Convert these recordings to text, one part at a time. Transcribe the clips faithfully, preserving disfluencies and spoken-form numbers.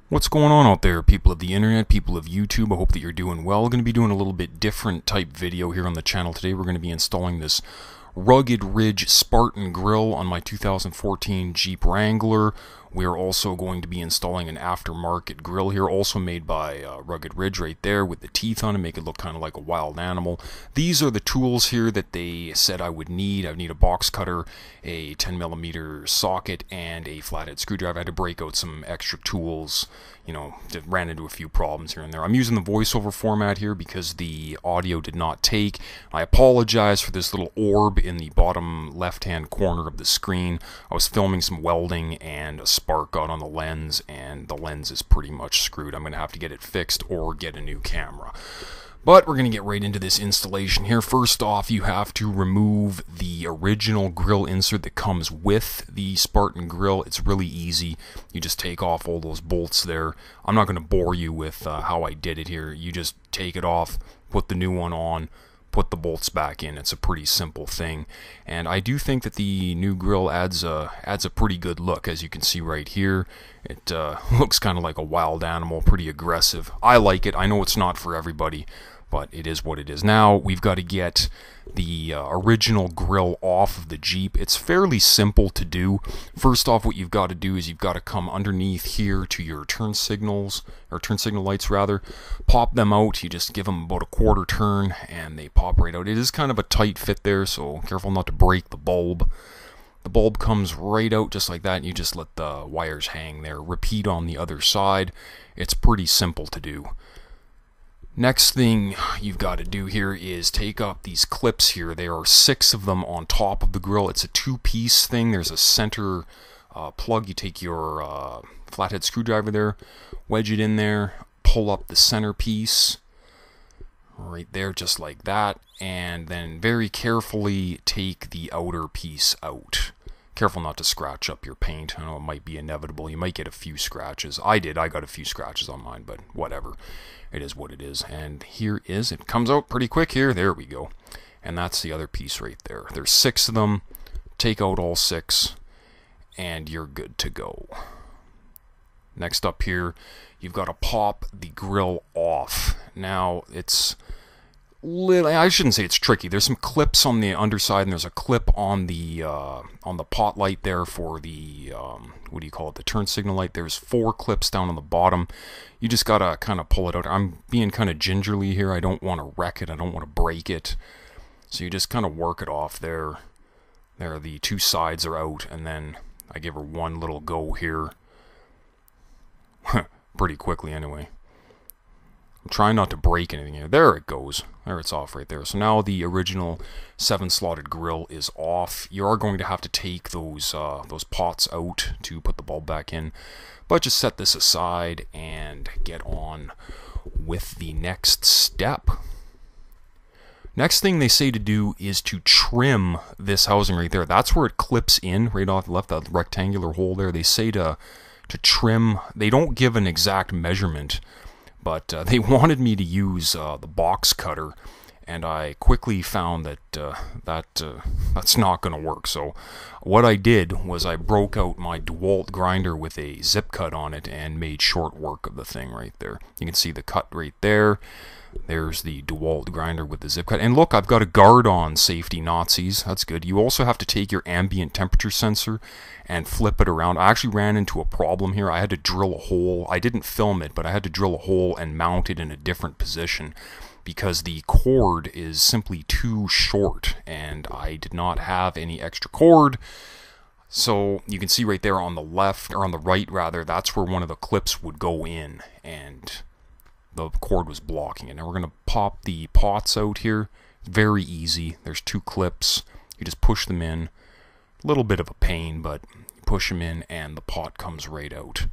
What's going on out there, people of the internet, people of YouTube? I hope that you're doing well. We're going to be doing a little bit different type video here on the channel today. We're going to be installing this Rugged Ridge Spartan Grille on my two thousand fourteen Jeep Wrangler. We're also going to be installing an aftermarket grill here, also made by uh, Rugged Ridge right there with the teeth on it, make it look kind of like a wild animal. These are the tools here that they said I would need. I would need a box cutter, a ten millimeter socket, and a flathead screwdriver. I had to break out some extra tools, you know, that ran into a few problems here and there. I'm using the voiceover format here because the audio did not take. I apologize for this little orb in the bottom left-hand corner of the screen. I was filming some welding and a spark got on the lens, and the lens is pretty much screwed. I'm going to have to get it fixed or get a new camera. But we're going to get right into this installation here. First off, you have to remove the original grill insert that comes with the Spartan Grille. It's really easy. You just take off all those bolts there. I'm not going to bore you with uh, how I did it here. You just take it off, put the new one on, put the bolts back in. It's a pretty simple thing, and I do think that the new grill adds a adds a pretty good look. As you can see right here, it uh, looks kind of like a wild animal, pretty aggressive. I like it. I know it's not for everybody, but it is what it is. Now we've got to get the uh, original grill off of the Jeep. It's fairly simple to do. First off, what you've got to do is you've got to come underneath here to your turn signals, or turn signal lights rather, pop them out. You just give them about a quarter turn and they pop right out. It is kind of a tight fit there, so careful not to break the bulb. The bulb comes right out just like that, and you just let the wires hang there. Repeat on the other side. It's pretty simple to do. Next thing you've got to do here is take up these clips here. There are six of them on top of the grill. It's a two-piece thing. There's a center uh, plug. You take your uh, flathead screwdriver there, wedge it in there, pull up the center piece right there just like that, and then very carefully take the outer piece out. Careful not to scratch up your paint. I know it might be inevitable. You might get a few scratches. I did. I got a few scratches on mine, but whatever. It is what it is. And here is, it comes out pretty quick here. There we go. And that's the other piece right there. There's six of them. Take out all six, and you're good to go. Next up here, you've got to pop the grill off. Now, it's little, I shouldn't say it's tricky. There's some clips on the underside, and there's a clip on the uh, on the pot light there for the um, what do you call it? The turn signal light. There's four clips down on the bottom. You just gotta kind of pull it out. I'm being kind of gingerly here. I don't want to wreck it. I don't want to break it. So you just kind of work it off there. There, the two sides are out, and then I give her one little go here. Pretty quickly anyway. I'm trying not to break anything here. There it goes. There, it's off right there. So now the original seven slotted grill is off. You are going to have to take those uh, those pots out to put the bulb back in, but just set this aside and get on with the next step. Next thing they say to do is to trim this housing right there. That's where it clips in right off the left, that rectangular hole there. They say to to trim. They don't give an exact measurement, but uh, they wanted me to use uh, the box cutter, and I quickly found that uh, that uh, that's not going to work. So what I did was I broke out my DeWalt grinder with a zip cut on it and made short work of the thing right there. You can see the cut right there. There's the DeWalt grinder with the zip cut. And look, I've got a guard on, safety Nazis. That's good. You also have to take your ambient temperature sensor and flip it around. I actually ran into a problem here. I had to drill a hole. I didn't film it, but I had to drill a hole and mount it in a different position because the cord is simply too short, and I did not have any extra cord. So you can see right there on the left, or on the right rather, that's where one of the clips would go in, and the cord was blocking it. Now we're going to pop the pots out here. Very easy. There's two clips. You just push them in. A little bit of a pain, but you push them in and the pot comes right out.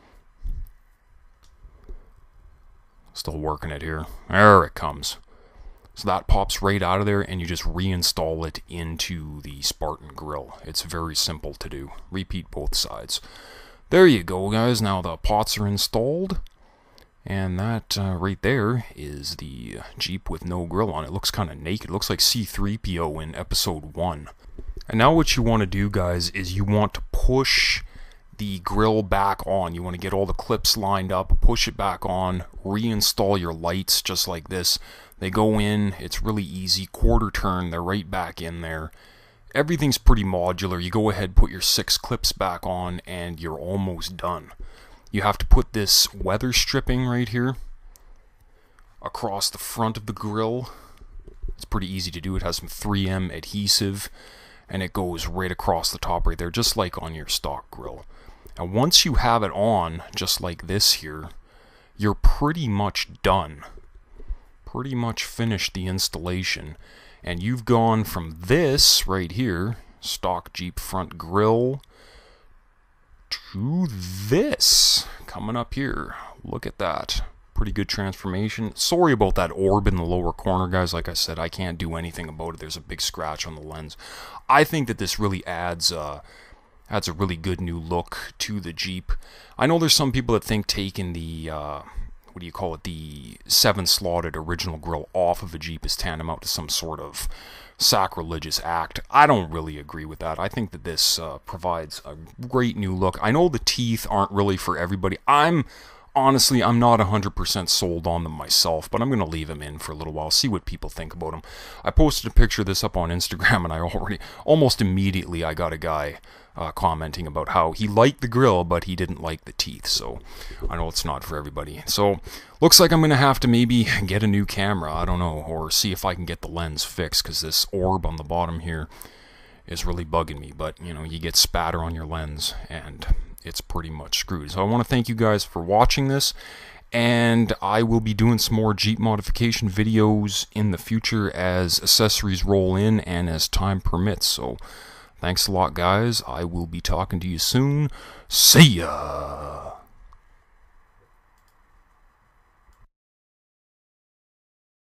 Still working it here. There it comes. So that pops right out of there, and you just reinstall it into the Spartan Grille. It's very simple to do. Repeat both sides. There you go, guys. Now the pots are installed. And that uh, right there is the Jeep with no grill on it. It looks kind of naked. It looks like C three P O in episode one. And now what you want to do, guys, is you want to push the grill back on. You want to get all the clips lined up, push it back on, reinstall your lights just like this. They go in, it's really easy, quarter turn, they're right back in there. Everything's pretty modular. You go ahead, put your six clips back on, and you're almost done. You have to put this weather stripping right here across the front of the grill. It's pretty easy to do. It has some three M adhesive, and it goes right across the top right there, just like on your stock grill. And once you have it on, just like this here, you're pretty much done. Pretty much finished the installation. And you've gone from this right here, stock Jeep front grill, to this coming up here. Look at that. Pretty good transformation. Sorry about that orb in the lower corner, guys. Like I said, I can't do anything about it. There's a big scratch on the lens. I think that this really adds uh, adds a really good new look to the Jeep. I know there's some people that think taking the uh, what do you call it, the seven slotted original grill off of a Jeep is tantamount to some sort of sacrilegious act. I don't really agree with that. I think that this uh, provides a great new look. I know the teeth aren't really for everybody. I'm honestly, I'm not one hundred percent sold on them myself, but I'm going to leave them in for a little while, see what people think about them. I posted a picture of this up on Instagram, and I already, almost immediately, I got a guy uh, commenting about how he liked the grill, but he didn't like the teeth, so I know it's not for everybody. So, looks like I'm going to have to maybe get a new camera, I don't know, or see if I can get the lens fixed, because this orb on the bottom here is really bugging me, but, you know, you get spatter on your lens, and it's pretty much screwed. So I want to thank you guys for watching this, and I will be doing some more Jeep modification videos in the future as accessories roll in and as time permits. So thanks a lot, guys. I will be talking to you soon. See ya!